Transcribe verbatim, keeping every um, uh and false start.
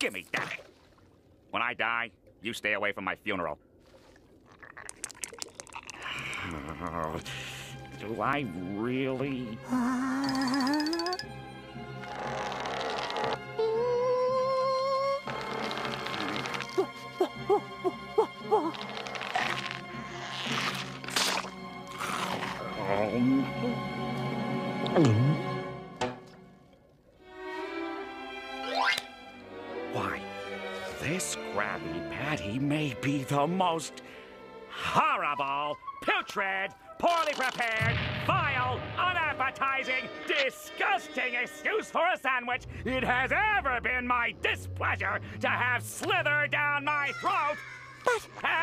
Give me that. When I die, you stay away from my funeral. Oh, do I really? Why, this Krabby Patty may be the most horrible, putrid, poorly prepared, vile, unappetizing, disgusting excuse for a sandwich it has ever been my displeasure to have slither down my throat. But...